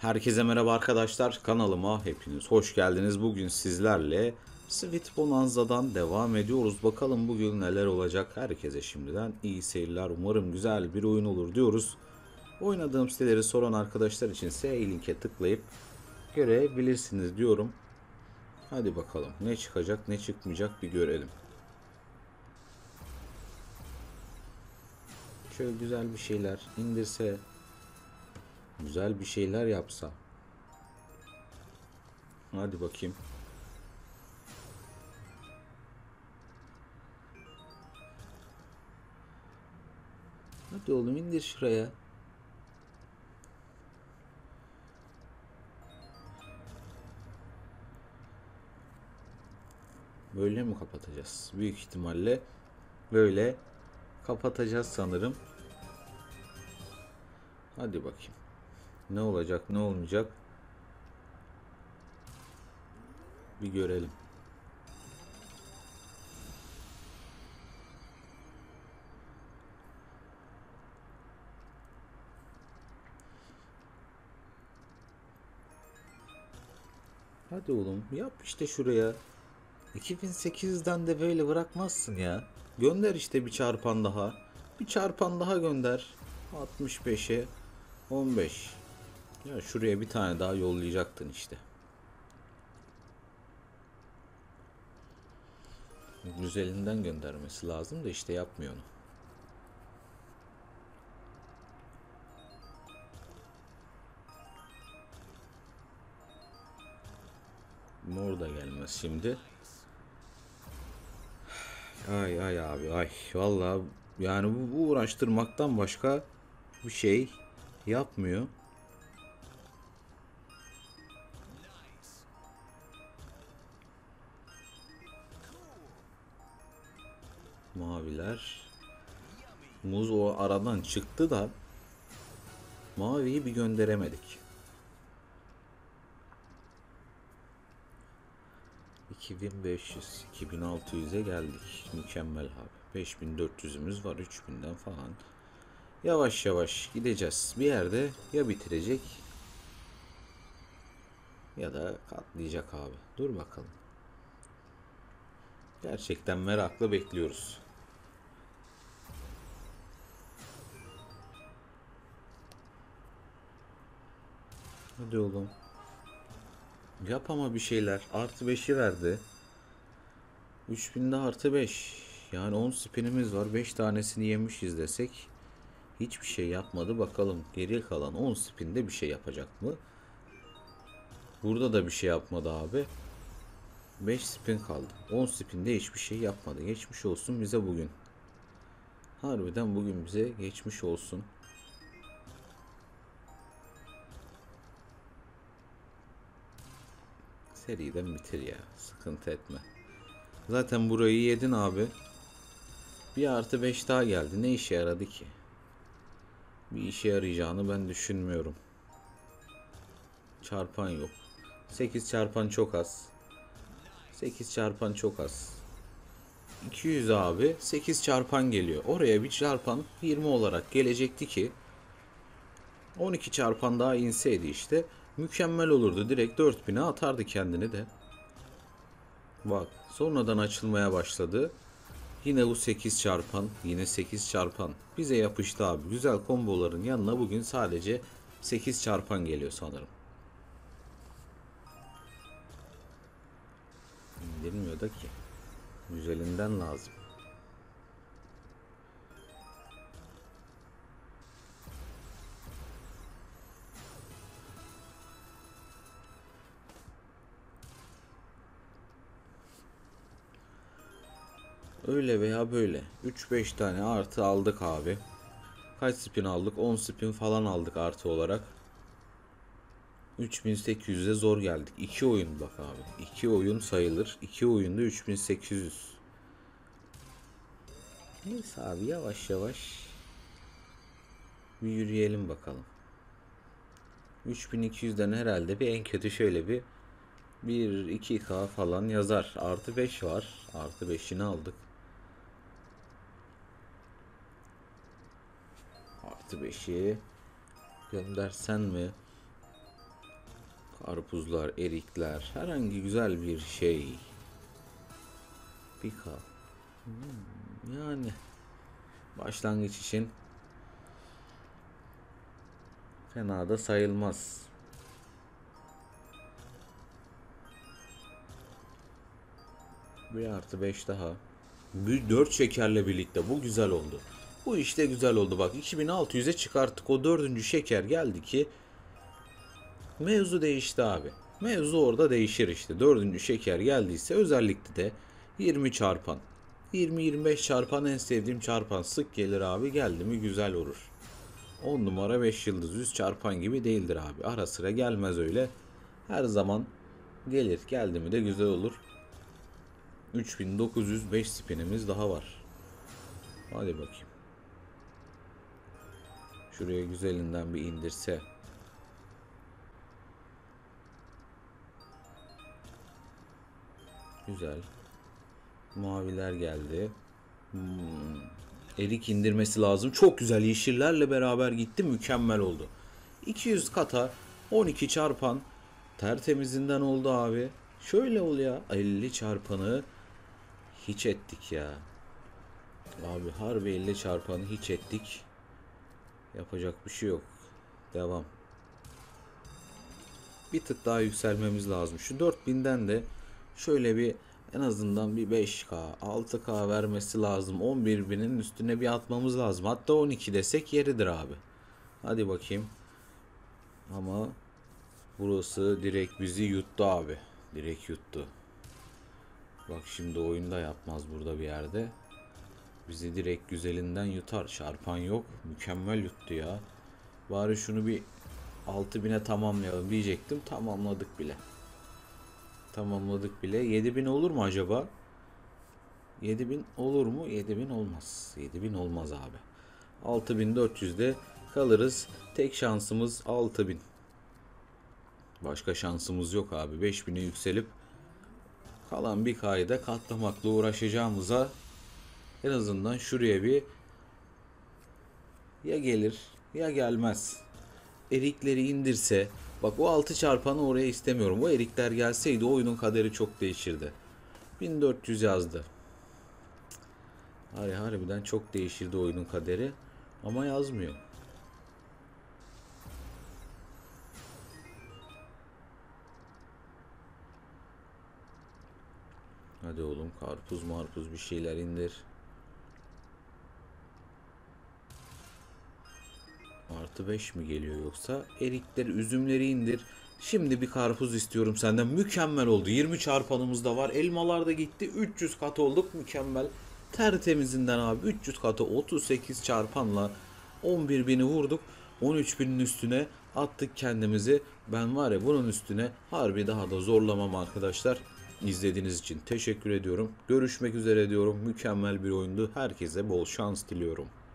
Herkese merhaba arkadaşlar, kanalıma hepiniz hoş geldiniz. Bugün sizlerle Sweet Bonanza'dan devam ediyoruz. Bakalım bugün neler olacak. Herkese şimdiden iyi seyirler. Umarım güzel bir oyun olur diyoruz. Oynadığım siteleri soran arkadaşlar için linke tıklayıp görebilirsiniz diyorum. Hadi bakalım ne çıkacak ne çıkmayacak bir görelim. Şöyle güzel bir şeyler indirse, güzel bir şeyler yapsa. Hadi bakayım. Hadi oğlum indir şuraya. Böyle mi kapatacağız? Büyük ihtimalle böyle kapatacağız sanırım. Hadi bakayım. Ne olacak ne olmayacak bir görelim. Hadi oğlum yap işte şuraya. 2008'den de böyle bırakmazsın ya. Gönder işte bir çarpan daha. Bir çarpan daha gönder. 65'e 15. Ya şuraya bir tane daha yollayacaktın işte. Güzelinden göndermesi lazım da işte yapmıyor onu. Mor da gelmez şimdi. Ay ay abi ay. Vallahi yani bu uğraştırmaktan başka bir şey yapmıyor. Maviler. Muz o aradan çıktı da maviyi bir gönderemedik. 2500, 2600'e geldik. Mükemmel abi. 5400'ümüz var 3000'den falan. Yavaş yavaş gideceğiz. Bir yerde ya bitirecek ya da katlayacak abi. Dur bakalım. Gerçekten merakla bekliyoruz. Hadi oğlum. Yap ama bir şeyler. Artı 5'i verdi. 3000'de artı 5. Yani 10 spinimiz var. 5 tanesini yemişiz desek. Hiçbir şey yapmadı. Bakalım geriye kalan 10 spinde bir şey yapacak mı? Burada da bir şey yapmadı abi. 5 spin kaldı. 10 spinde hiçbir şey yapmadı. Geçmiş olsun bize bugün. Harbiden bugün bize geçmiş olsun. Seriden bitir ya. Sıkıntı etme. Zaten burayı yedin abi. Bir artı 5 daha geldi. Ne işe yaradı ki? Bir işe yarayacağını ben düşünmüyorum. Çarpan yok. 8 çarpan çok az. 8 çarpan çok az. 200 abi 8 çarpan geliyor. Oraya bir çarpan 20 olarak gelecekti ki 12 çarpan daha inseydi işte mükemmel olurdu. Direkt 4000'e atardı kendini de. Bak sonradan açılmaya başladı. Yine bu 8 çarpan, yine 8 çarpan bize yapıştı abi. Güzel komboların yanına bugün sadece 8 çarpan geliyor sanırım. İndirmiyor da ki. Güzelinden lazım. Öyle veya böyle. 3-5 tane artı aldık abi. Kaç spin aldık? 10 spin falan aldık artı olarak. 3800'e zor geldik. 2 oyun bak abi. 2 oyun sayılır. 2 oyunda 3800. Neyse abi yavaş yavaş bir yürüyelim bakalım. 3200'den herhalde bir en kötü şöyle bir 1-2K falan yazar. Artı 5 var. Artı 5'ini aldık. Artı 5'i göndersen mi? Karpuzlar, erikler, herhangi güzel bir şey. Pika. Yani başlangıç için fena da sayılmaz. Bir artı 5 daha. Bir 4 şekerle birlikte bu güzel oldu. Bu işte güzel oldu bak. 2600'e çıkarttık. O dördüncü şeker geldi ki mevzu değişti abi. Mevzu orada değişir işte. Dördüncü şeker geldiyse özellikle de 20 çarpan. 20-25 çarpan en sevdiğim çarpan. Sık gelir abi, geldi mi güzel olur. 10 numara 5 yıldız 100 çarpan gibi değildir abi. Ara sıra gelmez öyle. Her zaman gelir. Geldi mi de güzel olur. 3905 spinimiz daha var. Hadi bakayım. Şuraya güzelinden bir indirse. Güzel. Maviler geldi. Erik indirmesi lazım. Çok güzel. Yeşillerle beraber gitti. Mükemmel oldu. 200 kata 12 çarpan tertemizinden oldu abi. Şöyle ol ya. 50 çarpanı hiç ettik ya. Abi harbi 50 çarpanı hiç ettik. Yapacak bir şey yok. Devam. Bir tık daha yükselmemiz lazım. Şu 4000'den de şöyle bir en azından bir 5K, 6K vermesi lazım. 11.000'in üstüne bir atmamız lazım. Hatta 12 desek yeridir abi. Hadi bakayım. Ama burası direkt bizi yuttu abi. Direkt yuttu. Bak şimdi oyunda yapmaz burada bir yerde. Bizi direkt güzelinden yutar. Çarpan yok. Mükemmel yuttu ya. Bari şunu bir 6000'e tamamlayalım diyecektim. Tamamladık bile. Tamamladık bile. 7000 olur mu acaba? 7000 olur mu? 7000 olmaz. 7000 olmaz abi. 6400'de kalırız. Tek şansımız 6000. Başka şansımız yok abi. 5000'e yükselip kalan bir kayda katlamakla uğraşacağımıza en azından şuraya bir ya gelir ya gelmez. Erikleri indirse, bak o 6 çarpanı oraya istemiyorum. O erikler gelseydi oyunun kaderi çok değişirdi. 1400 yazdı. Harbiden çok değişirdi oyunun kaderi. Ama yazmıyor. Hadi oğlum, karpuz marpuz bir şeyler indir. Artı 5 mi geliyor yoksa? Erikleri, üzümleri indir. Şimdi bir karpuz istiyorum senden. Mükemmel oldu. 20 çarpanımız da var. Elmalar da gitti. 300 kat olduk. Mükemmel. Tertemizinden abi. 300 katı 38 çarpanla 11.000'i vurduk. 13.000'in üstüne attık kendimizi. Ben var ya bunun üstüne harbi daha da zorlamam arkadaşlar. İzlediğiniz için teşekkür ediyorum. Görüşmek üzere diyorum. Mükemmel bir oyundu. Herkese bol şans diliyorum.